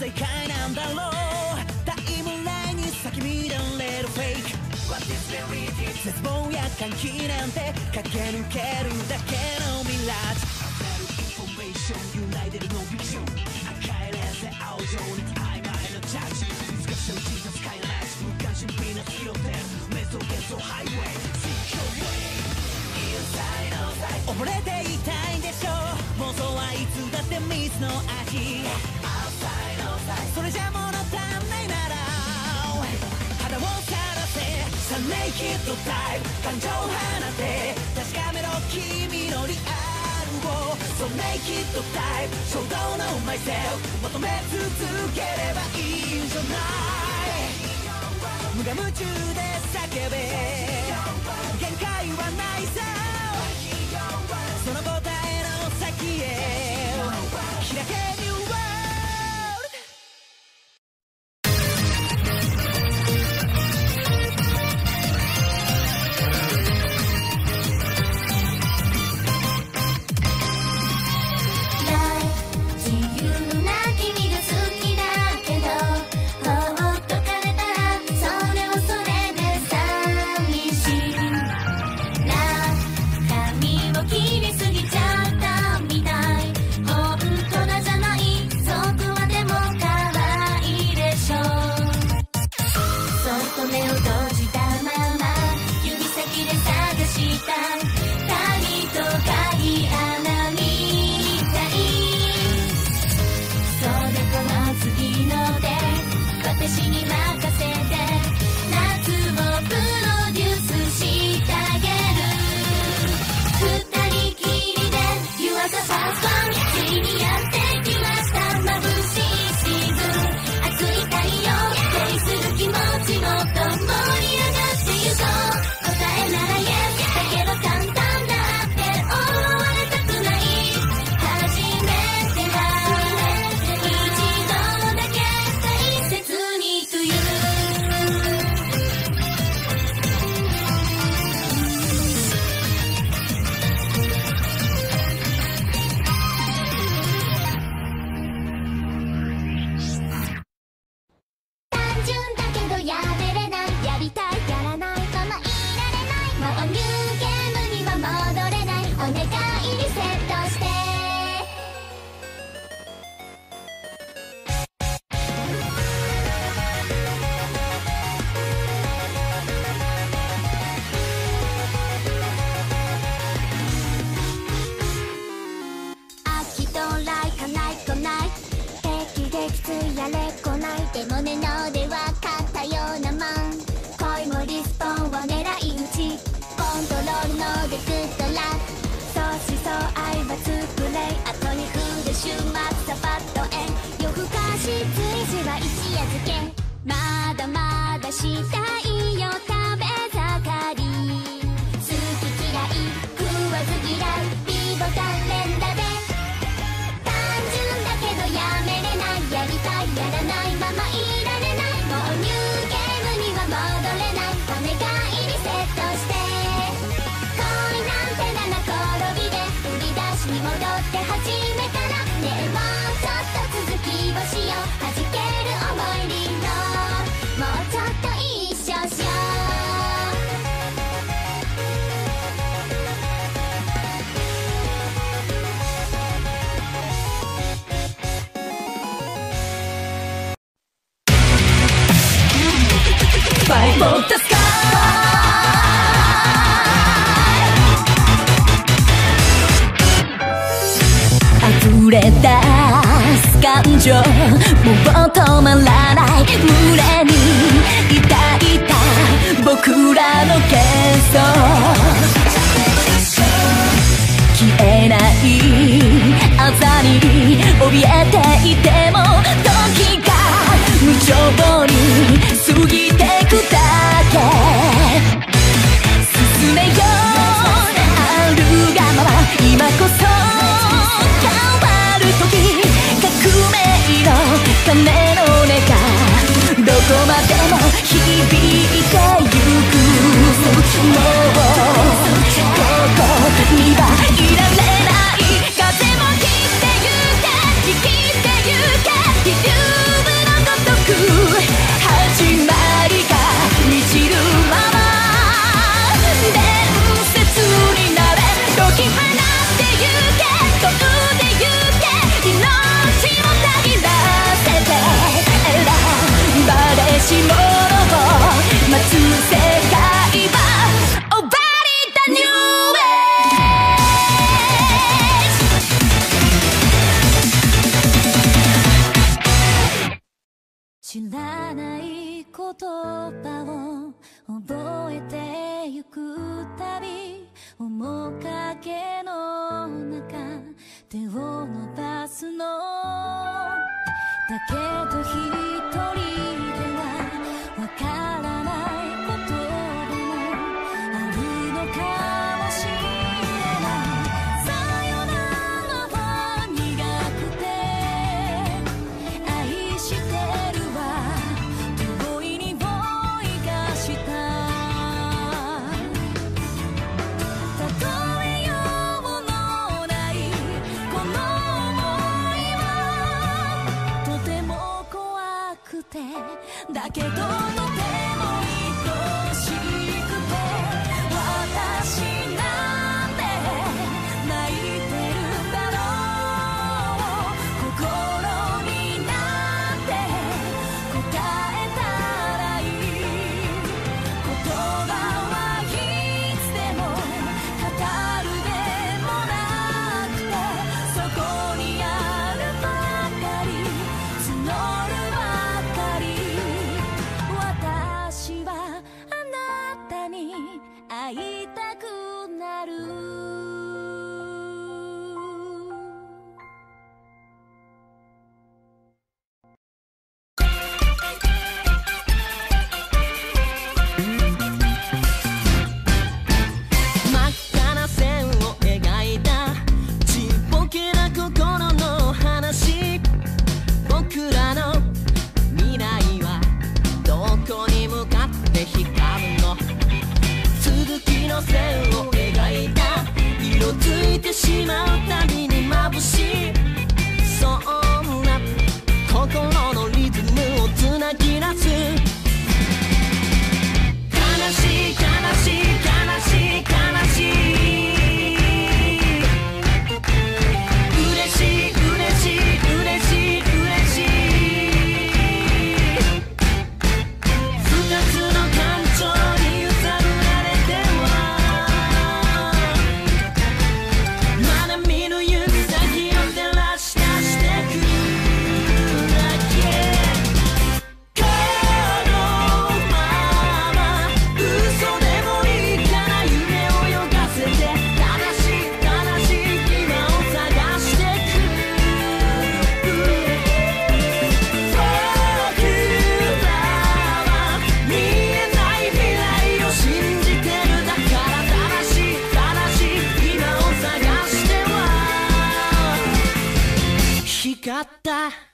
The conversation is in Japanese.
正解なんだろう。タイムラインに先見られるフェイク What is reality 絶望や歓喜なんて駆け抜けるだけのミラージュ溢れるインフォメーション揺らいでるノンフィクション赤いレーゼ青情に曖昧なジャッジディスカッション小さスカイのライス無関心ピーナッツ拾ってメソゲソハイウェイ溺れていたいんでしょう。妄想はいつだって水の味。それじゃ物足んないなら肌をさらせサネイキッドタイプ感情放て確かめろ君のリアルをSo naked type 衝動の myself 求め続ければいいんじゃない無我夢中で叫べ限界はないさその答えの先へ開け New World 自由な君が好きだけど放っとかれたらそれはそれで寂しいな髪を切りすぎちゃったみたい本当だじゃないそこはでも可愛いでしょそっと目を閉じたまま指先で探した鍵と鍵穴みたいそれこの次の手私に任せて夏をプロデュースしてあげる二人きりで You are the first one ついにやってきました眩しいシーズン熱い太陽恋する気持ちもっと盛り上がってゆこう答えなら Yes だけど簡単だって思われたくない初めては一度だけ大切に To you単純だけどやめれないやりたいやらないままいられないもうニューゲームには戻れないお願いリセットして秋到来かない来ない敵できついやれこないでもねのでは勝ったようなもん恋もリスポンを狙い撃ちコントロールのでグッドラック相思相愛はつくれ後に振る週末サパッと円夜更かし追試は一夜漬けまだまだしたいよ食べ盛り好き嫌い食わず嫌いビボタン連打で単純だけどやめれないやりたいやらないままいられないもうニューゲームには戻れないお願いリセットして恋なんて七転びで売り出しに戻って初めからねえもうちょっと続きをしよう弾ける思い理論もうちょっと一緒しよ Fight for the sky 溢れ出す感情もう止まらない群れにいたいた僕らの幻想消えない朝に怯えていても時が無情に過ぎてくだけ進めよあるがまま今こそ変わる時革命の鐘の音がどこまでも響いてゆくもうここにはいられない風も切ってゆけ生きてゆけ理由葉を覚えてゆくたび、面影の中手を伸ばすの。だけど一人ではわからないこともあるのかもしれない。さよならは苦くて愛してるわ、遠い匂いがした。例えようのないこの想いはとても怖くて、だけどとても愛しくて、私なんて泣いてるんだろう。心になんて答えたらいい。言葉はいつでも語るでもなくて、そこにあるばかり募るばかり。私はあなたに会いたくなる。 真っ赤な線を描いたちっぽけな心の話。僕らの未来はどこに向かって光るの。続きの線を描いた色づいてしまうたびに眩しい。そんな心のリズムをつなぎ出す。悲しい悲しい悲しい悲しい。嬉しい嬉しい嬉しい嬉しい。二つの感情に揺さぶられてはまだ見ぬ行く先を照らし出してくだけ。このまま嘘でもいいから夢を泳がせて、正しい正しい今を探してく。僕らは見えない未来を信じてる。だから正しい正しい今を探しては光った。